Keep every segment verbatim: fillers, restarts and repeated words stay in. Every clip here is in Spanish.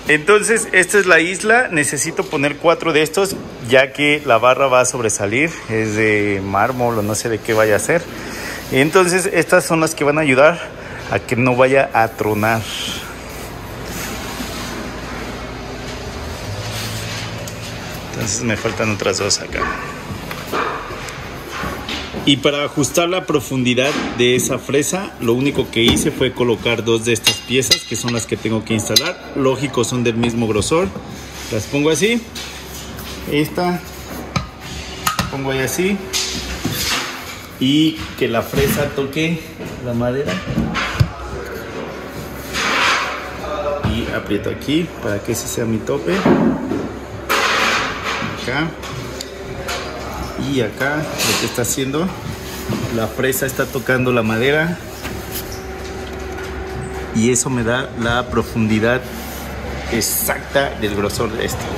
Entonces esta es la isla, necesito poner cuatro de estos ya que la barra va a sobresalir, es de mármol o no sé de qué vaya a ser. Entonces estas son las que van a ayudar a que no vaya a tronar. Entonces me faltan otras dos acá. Y para ajustar la profundidad de esa fresa, lo único que hice fue colocar dos de estas piezas, que son las que tengo que instalar. Lógico, son del mismo grosor. Las pongo así. Esta la pongo ahí así. Y que la fresa toque la madera. Y aprieto aquí para que ese sea mi tope. Acá. Y acá lo que está haciendo, la fresa está tocando la madera y eso me da la profundidad exacta del grosor de esto.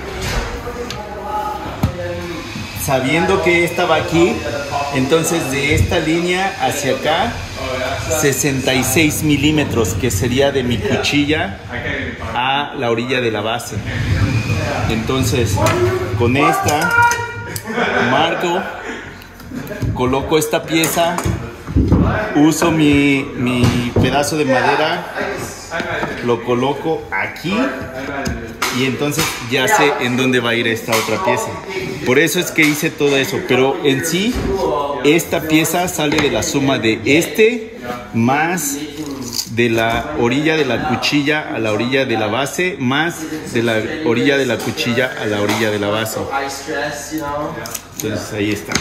Sabiendo que esta va aquí, entonces de esta línea hacia acá, sesenta y seis milímetros, que sería de mi cuchilla a la orilla de la base. Entonces con esta marco, coloco esta pieza, uso mi, mi pedazo de madera, lo coloco aquí y entonces ya sé en dónde va a ir esta otra pieza. Por eso es que hice todo eso, pero en sí esta pieza sale de la suma de este más de la orilla de la cuchilla a la orilla de la base, más de la orilla de la cuchilla a la orilla de la base. Entonces ahí está.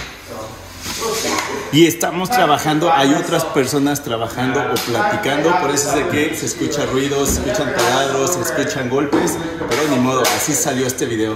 Y estamos trabajando, hay otras personas trabajando o platicando, por eso es de que se escuchan ruidos, se escuchan taladros, se escuchan golpes, pero ni modo, así salió este video.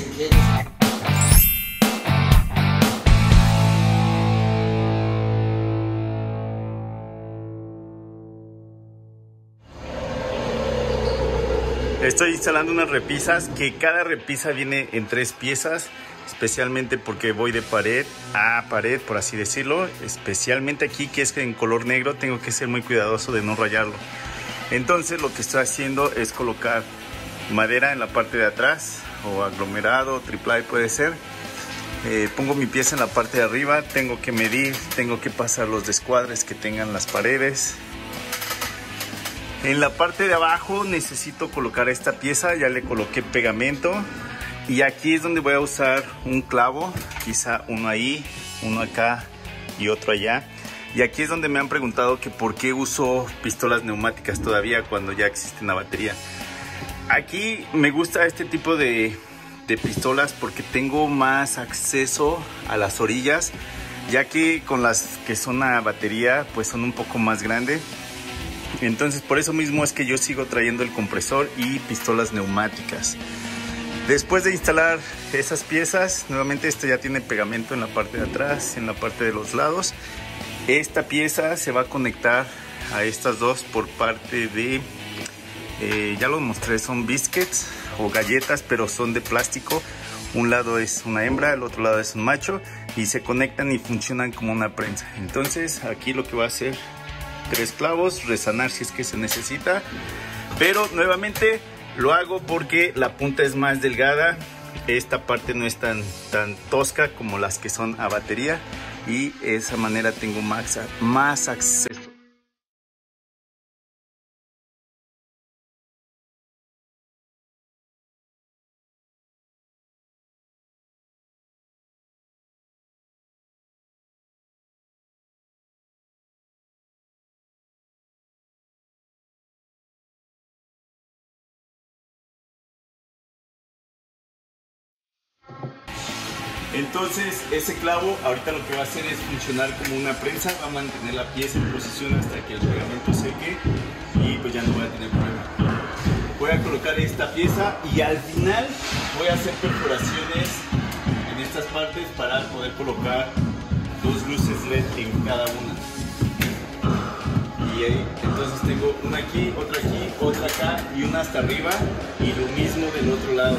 Estoy instalando unas repisas, que cada repisa viene en tres piezas, especialmente porque voy de pared a pared, por así decirlo. Especialmente aquí, que es en color negro, tengo que ser muy cuidadoso de no rayarlo. Entonces lo que estoy haciendo es colocar madera en la parte de atrás, o aglomerado, triple puede ser. Eh, pongo mi pieza en la parte de arriba, tengo que medir, tengo que pasar los descuadres que tengan las paredes. En la parte de abajo necesito colocar esta pieza, ya le coloqué pegamento y aquí es donde voy a usar un clavo, quizá uno ahí, uno acá y otro allá. Y aquí es donde me han preguntado que por qué uso pistolas neumáticas todavía cuando ya existe una batería. Aquí me gusta este tipo de, de pistolas porque tengo más acceso a las orillas, ya que con las que son a batería pues son un poco más grandes. Entonces por eso mismo es que yo sigo trayendo el compresor y pistolas neumáticas. Después de instalar esas piezas, nuevamente esta ya tiene pegamento en la parte de atrás, en la parte de los lados. Esta pieza se va a conectar a estas dos por parte de, eh, ya los mostré, son biscuits o galletas, pero son de plástico. Un lado es una hembra, el otro lado es un macho y se conectan y funcionan como una prensa. Entonces aquí lo que va a hacer, tres clavos, resanar si es que se necesita, pero nuevamente lo hago porque la punta es más delgada, esta parte no es tan, tan tosca como las que son a batería y de esa manera tengo más, más acceso. Entonces ese clavo ahorita lo que va a hacer es funcionar como una prensa, va a mantener la pieza en posición hasta que el pegamento seque y pues ya no voy a tener problema. Voy a colocar esta pieza y al final voy a hacer perforaciones en estas partes para poder colocar dos luces L E D en cada una. Y ahí, entonces tengo una aquí, otra aquí, otra acá y una hasta arriba y lo mismo del otro lado.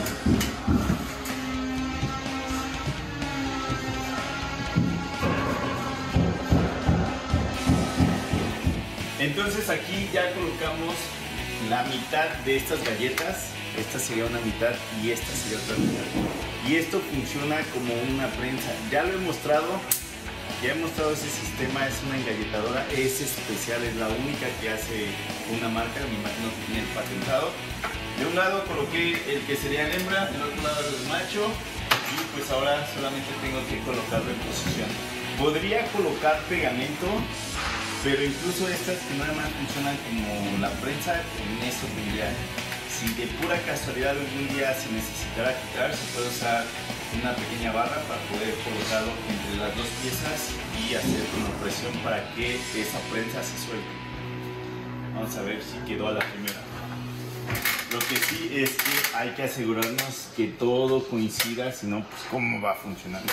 Entonces aquí ya colocamos la mitad de estas galletas. esta sería una mitad y esta sería otra mitad. Y esto funciona como una prensa. Ya lo he mostrado, ya he mostrado ese sistema, es una engalletadora, es especial, es la única que hace una marca, me imagino que tiene el patentado. De un lado coloqué el que sería el hembra, del otro lado el macho, y pues ahora solamente tengo que colocarlo en posición. Podría colocar pegamento, pero incluso estas que nada más funcionan como la prensa, con eso tendría. Si de pura casualidad algún día se necesitara quitar, se puede usar una pequeña barra para poder colocarlo entre las dos piezas y hacer una presión para que esa prensa se suelte. Vamos a ver si quedó a la primera. Lo que sí es que hay que asegurarnos que todo coincida, si no, pues cómo va funcionando.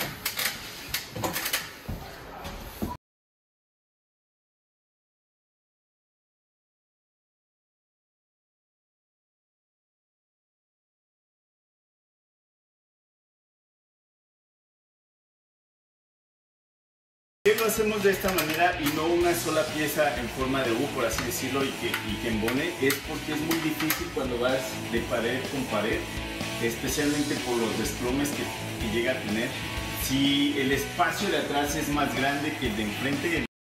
¿Por qué lo hacemos de esta manera y no una sola pieza en forma de U, por así decirlo, y que, y que embone? Es porque es muy difícil cuando vas de pared con pared, especialmente por los desplomes que, que llega a tener. Si el espacio de atrás es más grande que el de enfrente,